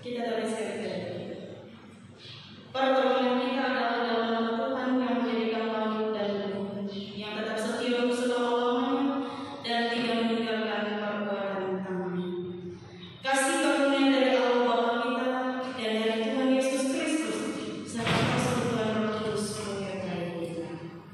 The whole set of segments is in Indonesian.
Kita tulis sekali. Pergaulan kita adalah dalam Tuhan yang menjadikan langit dan bumi, yang tetap setia untuk selama-lamanya dan tidak meninggalkan perbuatan kami. Kasih karunia dari Allah Bapa kita dan dari Tuhan Yesus Kristus serta persekutuan Roh Kudus menyertai kita.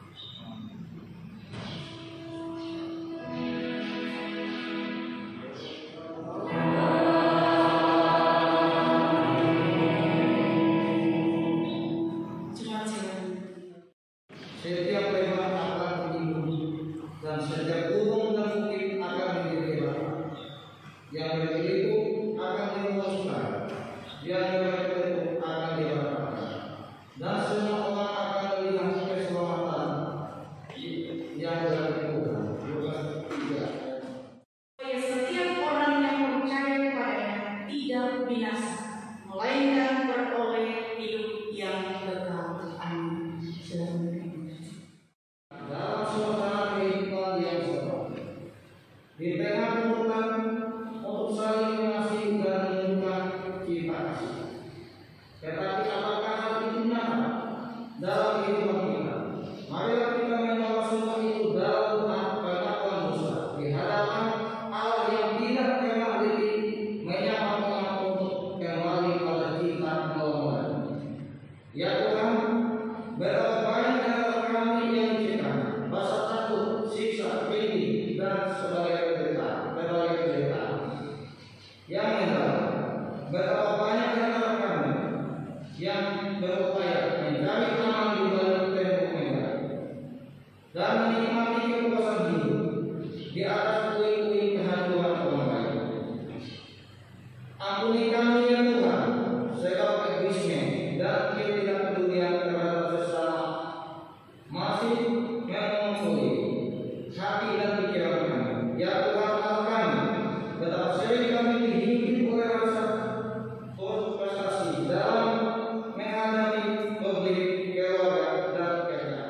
Setiap lebar akan meninggi dan setiap gunung dan bukit akan menjadi rata. Yang berliku akan dirumuskan, yang berliku akan diratakan, dan semua orang akan melihat keselamatan yang berliku. Lukas 3. Supaya setiap orang yang percaya kepadanya tidak binasa, melainkan beroleh hidup yang kekal. Amin. Dalam suasana kehidupan yang seperti di tengah tuntutan untuk saling mengasihi dan menunjukkan cinta kasih. Tetapi apakah hal itu nyata dalam kehidupan kita? Marilah kita membawa semua itu dalam pengakuan dosa di hadapan Allah yang tidak pernah menyapa untuk kembali pada cinta kenolongan. Ya Tuhan, betapa banyak antara kami yang diciptakan, rasa takut, siksa, pedih, dan sebagai penderitaan yang mendalam. Betapa banyak antara kami yang berupaya mencari aman di balik tembok megah dan menikmati kepuasan hidup di atas puing-puing kehancuran orang lain. Ampuni kami ya Tuhan segala egoisme dan ketidakpedulian terhadap sesama masih memonopoli hati dan pikiran kami. Ya Tuhan Allah kami, betapa sering kami dihimpit oleh rasa frustasi dalam menghadapi konflik keluarga dan kerja.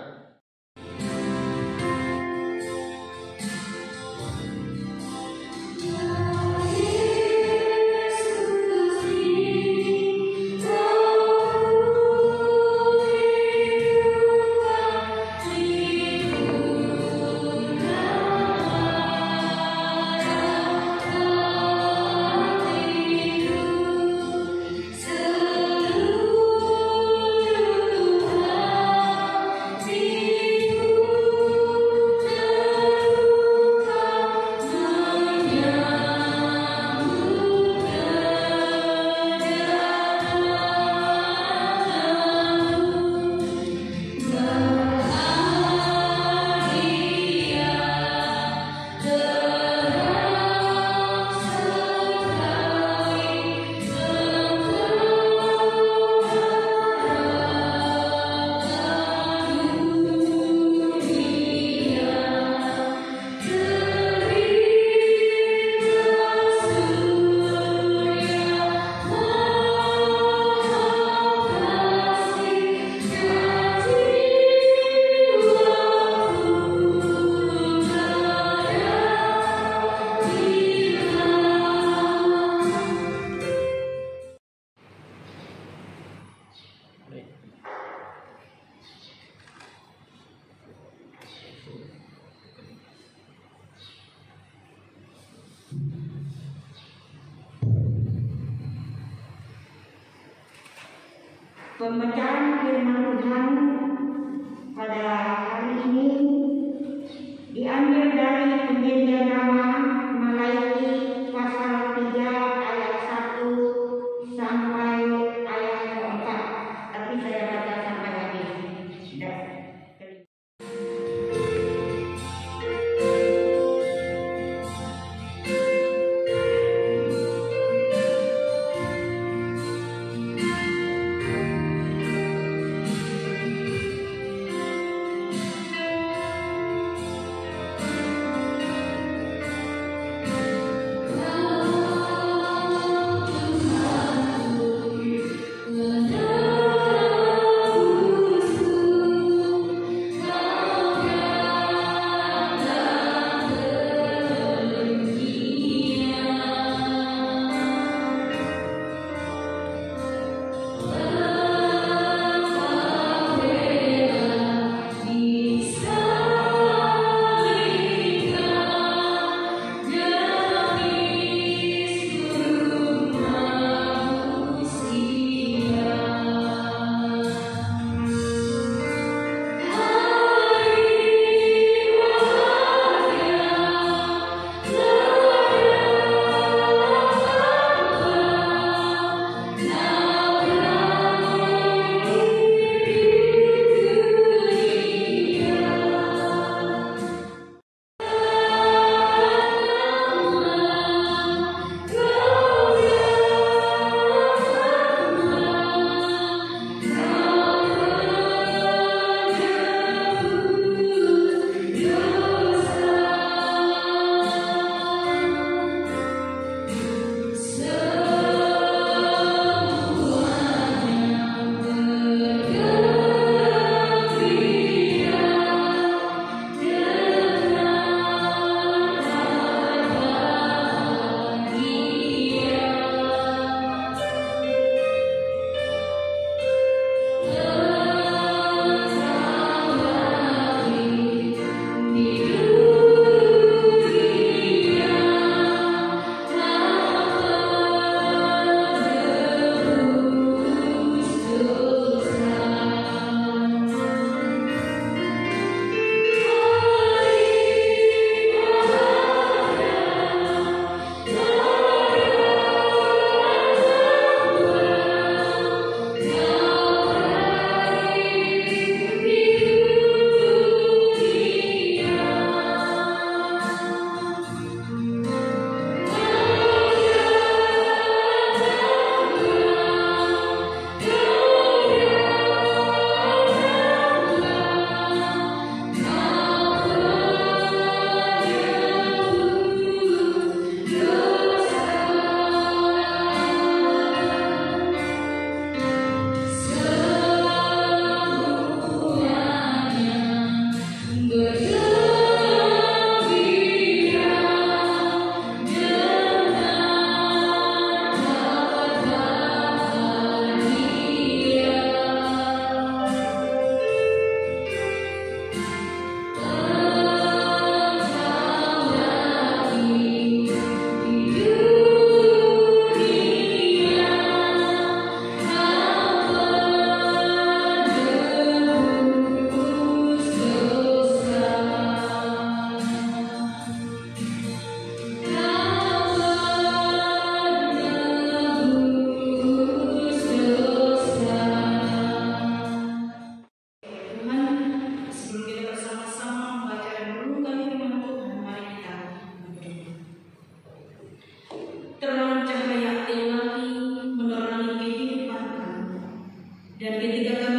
Pembacaan firman Tuhan pada hari ini diambil dari Perjanjian Lama Malaiki pasal 3 ayat 1 sampai ayat 4. Tapi saya baca sampai habis.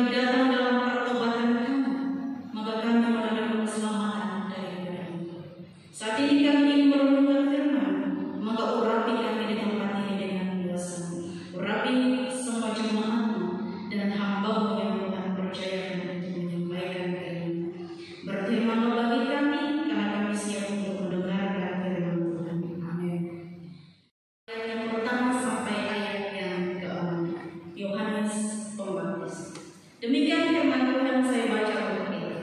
kami datang dalam pertobatan kami, maka kami menerima keselamatan daripada-Mu. Saat ini kami ingin merenungkan firman, maka urapi kami di tempat ini dengan kuasa-Mu. Urapi semua jemaat-Mu dan hamba-Mu yang Tuhan percayakan untuk menyampaikan firman-Mu. Berfirman bagi kami, karena kami siap untuk mendengarkan firman Tuhan. Amin. Ayat yang pertama sampai ayat yang ke-6, Yohanes Pembaptis. Demikian firman Tuhan, saya baca untuk kita.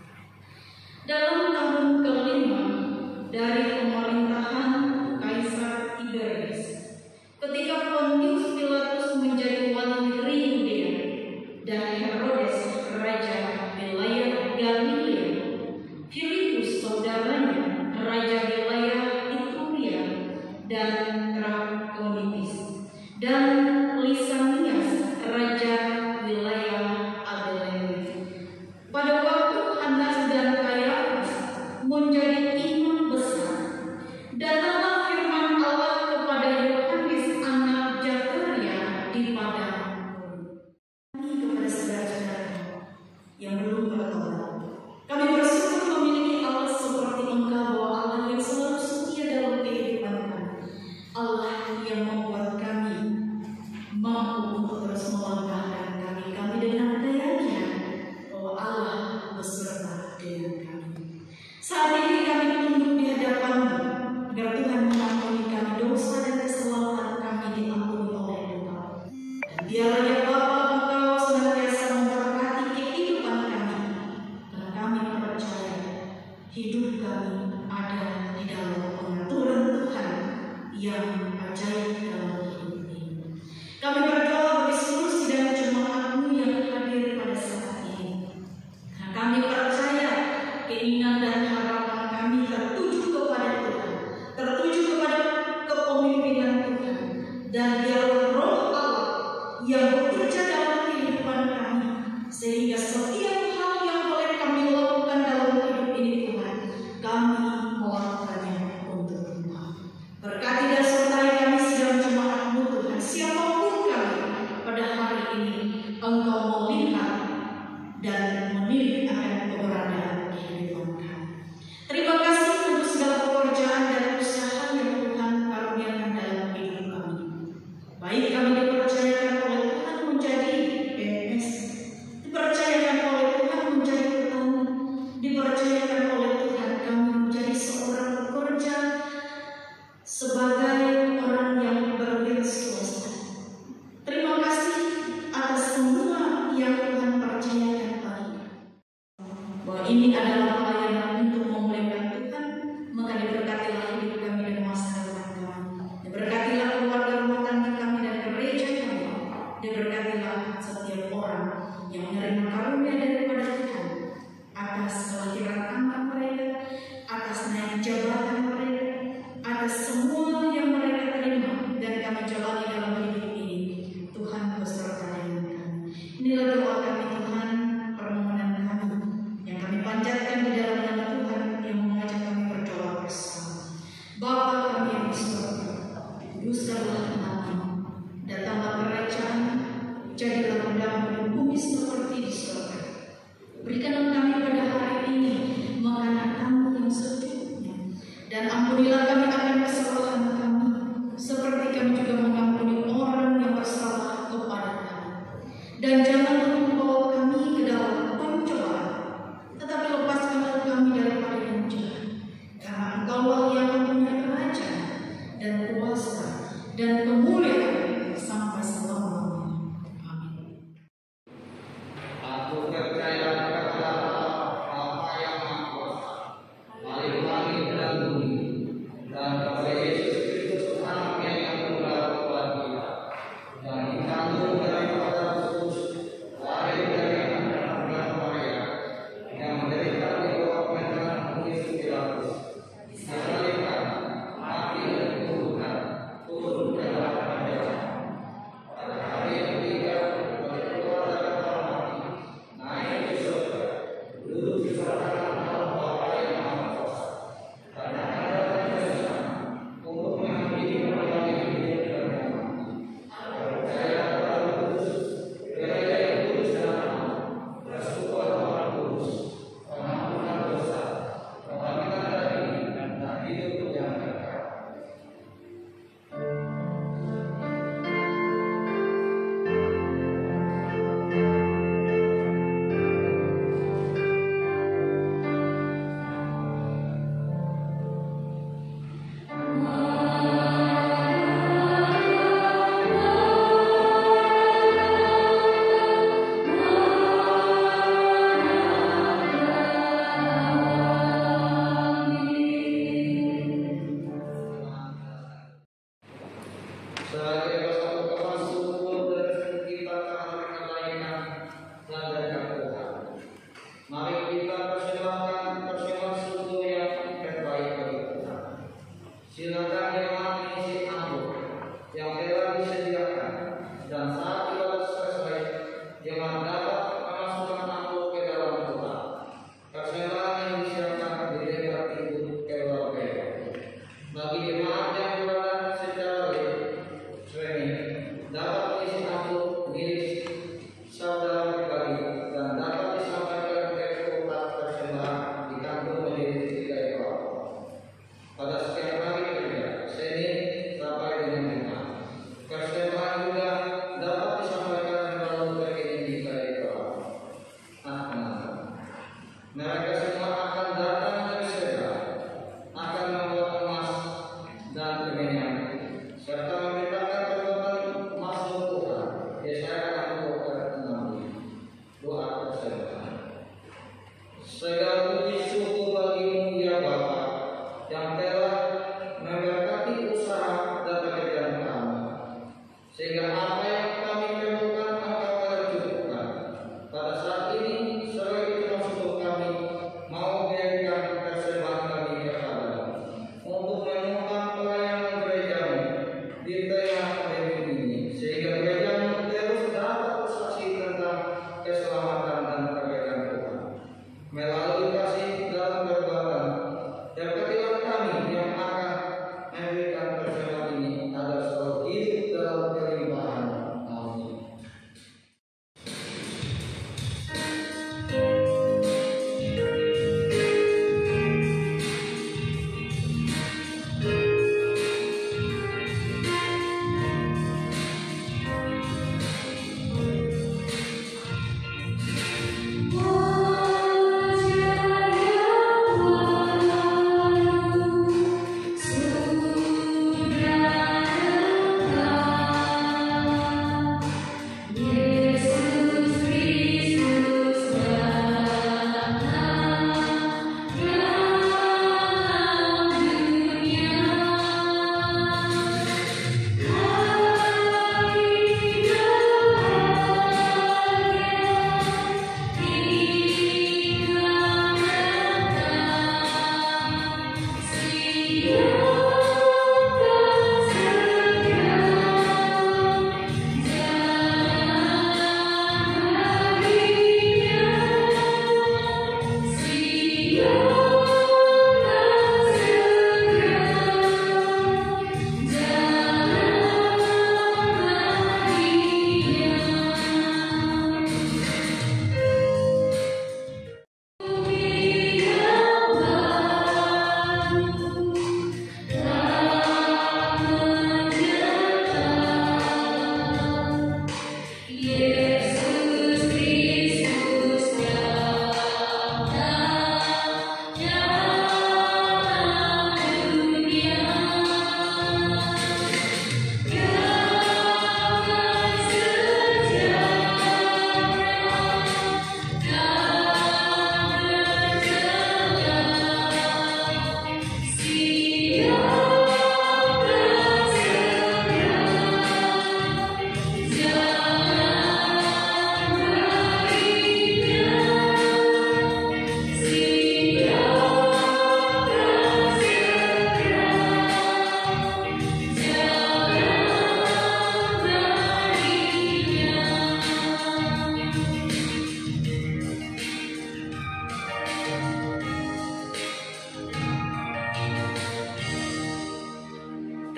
Dalam tahun ke-5 dari pemerintahan Kaisar Tiberius, ketika Pontius Pilatus menjadi wali negeri Yudea dan Herodes raja wilayah Galilea, Filipus saudaranya raja wilayah Iturea dan Trakonitis, dan Lisanias raja wilayah Abilene. Pada waktu Hanas dan Kayafas menjadi imam besar, datanglah firman Allah kepada Yohanes anak Zakaria di padang gurun. Kepada saudara-saudara yang belum bertobat, kami bersyukur memiliki Allah seperti Engkau, bahwa Allah yang selalu setia dalam kehidupan kami, Allah yang membuat kami mampu untuk terus melangkah kami dengan daya-Nya, bahwa Allah beserta dengan kami. Saat ini kami tunduk di hadapan-Mu, agar Tuhan mengampuni kami dosa dan kesalahan kami diampuni oleh Engkau. Dan biarlah ya Bapa, Engkau senantiasa memberkati kehidupan kami, karena kami percaya hidup kami ada di dalam pengaturan Tuhan yang ajaib dalam hidup ini. Kami berdoa bagi seluruh sidang jemaat-Mu yang hadir pada saat ini. Karena kami percaya keinginan dan harapan kami tertuju kepada Tuhan, tertuju kepada kepemimpinan Tuhan, dan biarlah Roh Allah yang bekerja dalam kehidupan kami, sehingga setiap hal yang boleh kami lakukan dalam hidup ini Tuhan, kami melakukannya untuk Tuhan. Berkati dan sertai kami sidang jemaat-Mu Tuhan, siapapun kami pada hari ini, Engkau melihat dan menilik akan keberadaan kehidupan kami. Terima kasih untuk segala pekerjaan dan usaha yang Tuhan karuniakan dalam hidup kami. Baik kami dipercayakan oleh Tuhan menjadi PNS, dipercayakan oleh Tuhan menjadi petani, dipercayakan oleh Tuhan kami menjadi seorang pekerja sebagai orang yang berwira swasta. Terima kasih atas semua yang Tuhan percayakan bagi kami. Bahwa ini adalah pelayanan untuk memuliakan Tuhan, maka diberkatilah hidup kami dan masa depan kami. Diberkatilah keluarga rumah tangga kami dan gereja kami. Diberkatilah setiap orang yang menerima karunia daripada Tuhan, atas kelahiran anak mereka, atas naik jabatan mereka, atas semua yang mereka terima dan kami jalani dalam hidup ini. Tuhan beserta dengan kami. Inilah doa kami Tuhan, permohonan kami yang kami panjatkan di dalam nama Tuhan yang mengajak kami berdoa bersama. Bapa kami yang di surga, kuduskanlah nama-Mu, datanglah kerajaan, jadilah kehendak-Mu di bumi seperti di surga. Berikanlah kami pada hari ini makanan kami yang secukupnya, dan ampunilah kami akan kesalahan kami, seperti kami juga mengampuni orang yang bersalah kepada kami. Dan jangan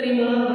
firman